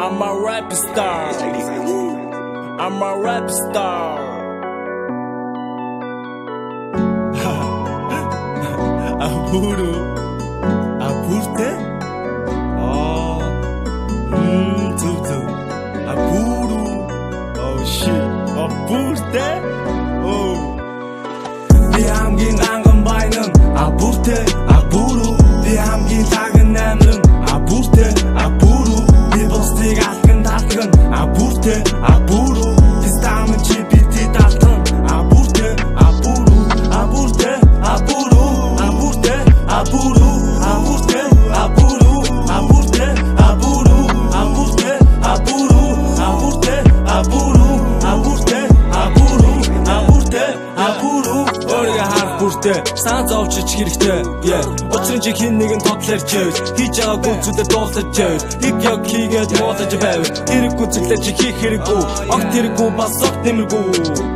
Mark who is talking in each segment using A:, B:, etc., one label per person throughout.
A: I'm a rap star. I'm a rap star. Apuro, apurte? Oh, tudo. Apuro. Oh shit, apurte? Oh. Би хамгийн ганган баян апурте, апуру. Би хамгийн таган амрын апурте, апуру. Би бусдыг алган талган апурте, апуру. Дистамын чи бити талтан апурте, апуру. Апурте, апуру. Апурте, апуру. Апурте, апуру. Апурте, апуру. Апурте, апуру. Апурте, апуру. Апурте, апуру. Апурте, апуру. Бүртээ сан зовчиж хэрэгтэй учрын чи хин нэгэн тодлорч хийж байгаагүй зүйлээр дуулаж хиг яг хийгээд муулаж байв хэрэггүй зүйлээр чи хийх хэрэггүй огт хэрэггүй бас огт нэмэргүй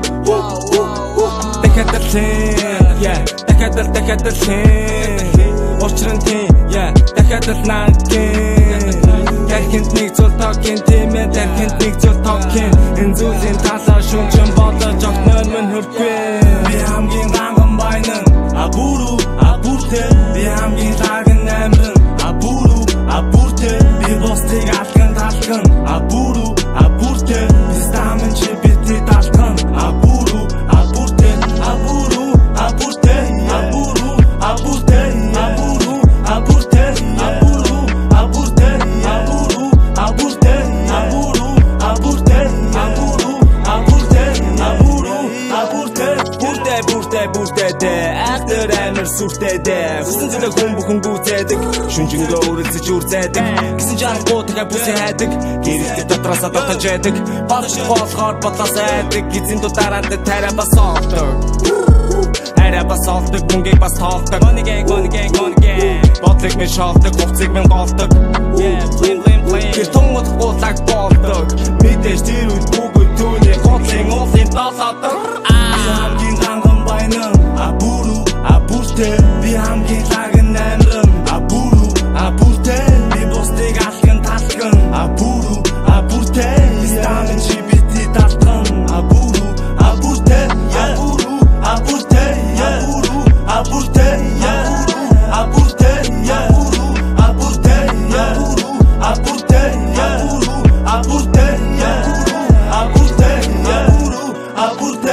A: дахиад учрын тийм дахиад наагийн дахинд нэг зүйл тоокин тиймээ дахинд нэг зүйл тоокин энэ зүйлийн талаар шүнжин бодож огт нойр хүрхгүй би хамгийн Apuro, apurte, bi hamgin tagin amrın Apuro, apurte, bi bostig algan talgan Apuro, apurte, bistamın chi bitti talgan Apuro, apurte, apuro, apurte, apuro, apurte, apuro, apurte, apuro, apurte, apuro, apurte, apuro, apurte, apuro, apurte, apuro, apurte, burte de Ахтар амир сүртэй дээ Хүсэн зүйлээ хүн бүхэн гүйцээдэг Шүнжингөө үрэлцэж үрцээдэг Гэсэн жаргуу дахиад бүсээ хайдаг Гэрэлтэг дотроосоо дотож байдаг Болж болохоор бодлоос айдаг Гизэн дудараад тарай бас олдог Арай бас олдог Мөнгийг бас тоолдог Money gang Бодлыг минь шоолдог Хувцыг минь голдог Тэр тунгууд гуулаг болдог Мэдээж тэр үед бүгд түүний Готлын уулын долоодог Хамгийн ганган баян Apuro, apurte, bi hamgin tagin amrın Apuro, apurte, bi bostig algan talgan Apuro, apurte, bistamın chi bitti talgan Apuro, apurte, apuro, apurte, apuro, apurte, apuro, apurte, apuro, apurte, apuro, apurte, apuro, apurte, apuro, apurte, apuro, apurte,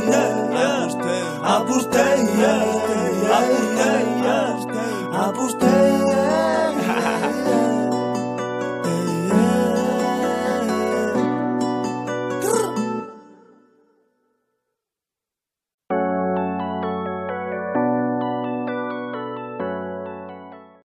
A: apurte, Apurte,